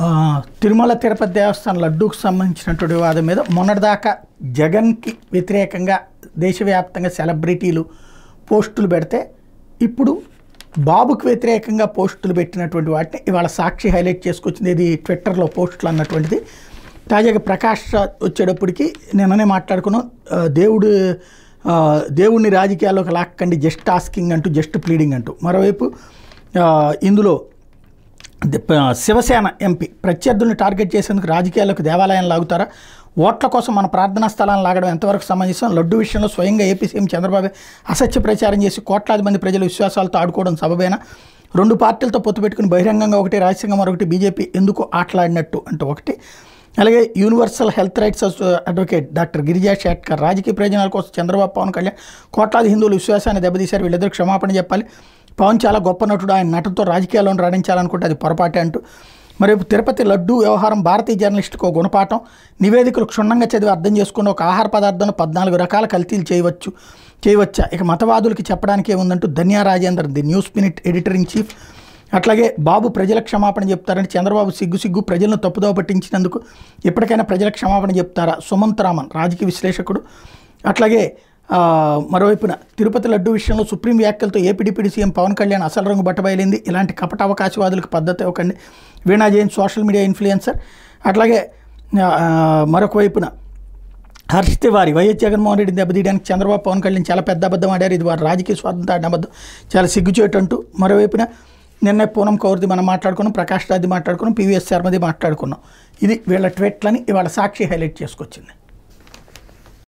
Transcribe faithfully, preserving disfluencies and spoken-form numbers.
ఆ, తిరుమల తిరుపతి దేవస్థానం లడ్డూకు సంబంధించినటువంటి వివాదం మీద మొన్నటిదాకా జగన్కి వ్యతిరేకంగా దేశవ్యాప్తంగా సెలబ్రిటీలు పోస్టులు పెడితే ఇప్పుడు బాబుకు వ్యతిరేకంగా పోస్టులు పెట్టినటువంటి వాటిని ఇవాళ సాక్షి హైలైట్ చేసుకొచ్చింది. ఇది ట్విట్టర్లో పోస్టులు అన్నటువంటిది. తాజాగా ప్రకాష్ రాజ్ వచ్చేటప్పటికి నిన్ననే మాట్లాడుకున్నాం, ఆ, దేవుడు ఆ, దేవుడిని రాజకీయాల్లోకి లాక్కండి, జస్ట్ ఆస్కింగ్ అంటూ, జస్ట్ ప్లీడింగ్ అంటూ. మరోవైపు ఆ, ఇందులో శివసేన ఎంపీ ప్రత్యర్థుల్ని టార్గెట్ చేసేందుకు రాజకీయాల్లోకి దేవాలయాన్ని లాగుతారా, ఓట్ల కోసం మన ప్రార్థనా స్థలాలను లాగడం ఎంతవరకు సమంజసం, లడ్డు విషయంలో స్వయంగా ఏపీ సీఎం చంద్రబాబు అసత్య ప్రచారం చేసి కోట్లాది మంది ప్రజల విశ్వాసాలతో ఆడుకోవడం సబబేనా, రెండు పార్టీలతో పొత్తు పెట్టుకుని బహిరంగంగా ఒకటి రహస్యంగా మరొకటి బీజేపీ ఎందుకు ఆటలాడినట్టు అంటూ ఒకటి. అలాగే universal health rights advocate doctor Girija Shetkar రాజకీయ ప్రయోజనాల కోసం చంద్రబాబు పవన్ కళ్యాణ్ కోట్లాది హిందువుల విశ్వాసాన్ని దెబ్బతీశారు, వీళ్ళిద్దరు క్షమాపణ చెప్పాలి, పవన్ చాలా గొప్ప నటుడు, ఆయన నటుతో రాజకీయాల్లో రాణించాలనుకుంటే అది పొరపాటే అంటూ. మరేపు తిరుపతి లడ్డూ వ్యవహారం భారతీయ జర్నలిస్టుకు ఒక గుణపాఠం, నివేదికలు క్షుణ్ణంగా చదివి అర్థం చేసుకుని ఒక ఆహార పదార్థంలో పద్నాలుగు రకాల కల్తీలు చేయవచ్చు చేయవచ్చా ఇక మతవాదులకి చెప్పడానికి ఏముందంటూ Dhanya Rajendar the news minute editor in chief. అట్లాగే బాబు ప్రజల క్షమాపణ చెప్తారని చంద్రబాబు సిగ్గు సిగ్గు ప్రజలను తప్పుదోవ పట్టించినందుకు ఎప్పటికైనా ప్రజల క్షమాపణ చెప్తారా, సుమంత్ రామన్ రాజకీయ విశ్లేషకుడు. అట్లాగే మరోవైపున తిరుపతి లడ్డు విషయంలో సుప్రీం వ్యాఖ్యలతో AP deputy CM Pawan Kalyan అసలు రంగు బట్టబయలింది, ఇలాంటి కపట అవకాశవాదులకు పద్ధతి ఇవ్వకండి, Veena Jain social media influencer. అట్లాగే మరొక వైపున హర్ష్ తివారీ వైఎస్ జగన్మోహన్ రెడ్డిని దెబ్బతీయడానికి చంద్రబాబు పవన్ కళ్యాణ్ చాలా పెద్ద అబద్ధం ఆడారు, ఇది వారి రాజకీయ స్వాతంత్ర ఆడిన అబద్ధం, చాలా సిగ్గుచేటు అంటూ. మరోవైపున నిన్న పూనం కౌర్ది మనం మాట్లాడుకున్నాం, ప్రకాష్ రాజ్ది మాట్లాడుకున్నాం, పీవీఎస్ శర్మది మాట్లాడుకున్నాం. ఇది వీళ్ళ ట్వీట్లని ఇవాళ సాక్షి హైలైట్ చేసుకొచ్చింది.